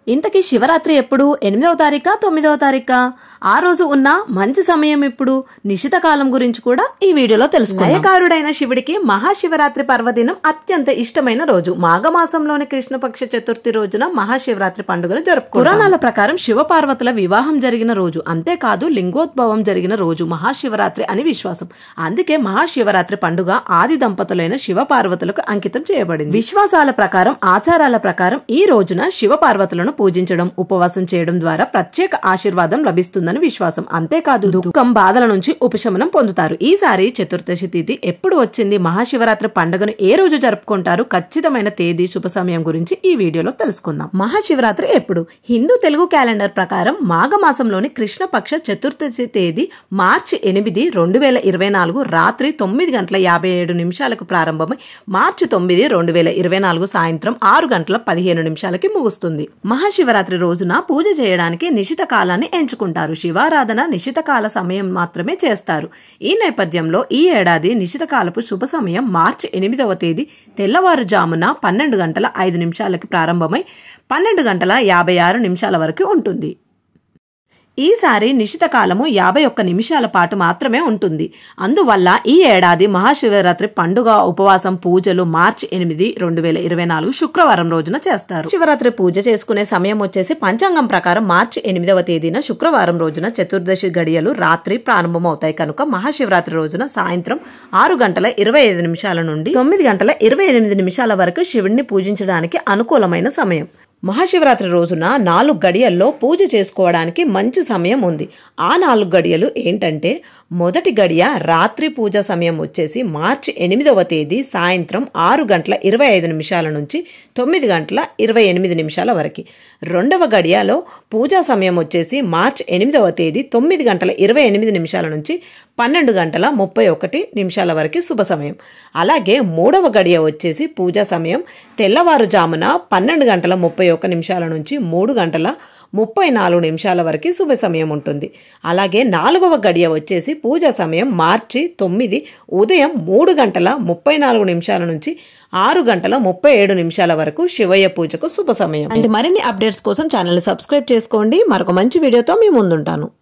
ఇంతకీ శివరాత్రి ఎప్పుడు? 8వ తారీఖా 9వ తారీఖా? ఆ రోజు ఉన్న మంచి సమయం ఇప్పుడు? నిశిత కాలం గురించి కూడా ఈ వీడియోలో తెలుసుకుందాం. లయకారుడైన శివుడికి మహాశివరాత్రి పర్వదినం అత్యంత ఇష్టమైన రోజు. మాఘమాసంలోని కృష్ణపక్ష చతుర్థి రోజున మహాశివరాత్రి పండుగను జరుపుకుంటారు. పురాణాల ప్రకారం శివపార్వతుల వివాహం జరిగిన రోజు, అంతేకాదు లింగోద్భవం జరిగిన రోజు మహాశివరాత్రి అని విశ్వాసం. అందుకే మహాశివరాత్రి పండుగ ఆది దంపతులైన శివపార్వతులకు అంకితం చేయబడింది. విశ్వాసాల ప్రకారం, ఆచారాల ప్రకారం ఈ రోజున శివపార్వతులను పూజించడం, ఉపవాసం చేయడం ద్వారా ప్రత్యేక ఆశీర్వాదం లభిస్తుందని విశ్వాసం. అంతేకాదు దుఃఖం, బాధల నుంచి ఉపశమనం పొందుతారు. ఈసారి చతుర్దశి తిథి ఎప్పుడు వచ్చింది? మహాశివరాత్రి పండుగను ఏ రోజు జరుపుకుంటారు? ఖచ్చితమైన తేదీ, శుభ సమయం గురించి ఈ వీడియోలో తెలుసుకుందాం. మహాశివరాత్రి ఎప్పుడు? హిందూ తెలుగు క్యాలెండర్ ప్రకారం మాఘమాసంలోని కృష్ణపక్ష చతుర్దశి తేదీ మార్చి 8, 2024 రాత్రి 9:57 ప్రారంభమై మార్చి 9, 2024 సాయంత్రం 6:15 ముగుస్తుంది. మహాశివరాత్రి రోజున పూజ చేయడానికి నిశిత కాలాన్ని ఎంచుకుంటారు. శివారాధన నిశిత కాల సమయం మాత్రమే చేస్తారు. ఈ నేపథ్యంలో ఈ ఏడాది నిశిత కాలపు శుభ సమయం మార్చి 8వ తేదీ తెల్లవారుజామున 12:05 ప్రారంభమై 12:56 వరకు ఉంటుంది. ఈసారి నిశిత కాలము 51 నిమిషాల పాటు మాత్రమే ఉంటుంది. అందువల్ల ఈ ఏడాది మహాశివరాత్రి పండుగ, ఉపవాసం, పూజలు మార్చి 8, 2024 శుక్రవారం రోజున చేస్తారు. శివరాత్రి పూజ చేసుకునే సమయం వచ్చేసి పంచాంగం ప్రకారం మార్చి 8వ తేదీన శుక్రవారం రోజున చతుర్దశి గడియలు రాత్రి ప్రారంభమవుతాయి కనుక మహాశివరాత్రి రోజున సాయంత్రం 6:25 నుండి 9:28 వరకు శివుడిని పూజించడానికి అనుకూలమైన సమయం. మహాశివరాత్రి రోజున 4 గడియల్లో పూజ చేసుకోవడానికి మంచి సమయం ఉంది. ఆ 4 గడియలు ఏంటంటే, మొదటి గడియ రాత్రి పూజ సమయం వచ్చేసి మార్చి 8వ తేదీ సాయంత్రం 6:25 నుంచి 9:28 వరకు. రెండవ గడియలో పూజా సమయం వచ్చేసి మార్చి 8వ తేదీ 9:28 నుంచి 12:31 వరకు శుభ సమయం. అలాగే మూడవ గడియ వచ్చేసి పూజా సమయం తెల్లవారుజామున 12:31 నుంచి 3:34 వరకు శుభ సమయం ఉంటుంది. అలాగే 4వ గడియ వచ్చేసి పూజా సమయం మార్చి 9 ఉదయం 3:34 నుంచి 6:37 వరకు శివయ్య పూజకు శుభ సమయం. అండ్ మరిన్ని అప్డేట్స్ కోసం ఛానల్ సబ్స్క్రైబ్ చేసుకోండి. మరొక మంచి వీడియోతో మీ ముందుంటాను.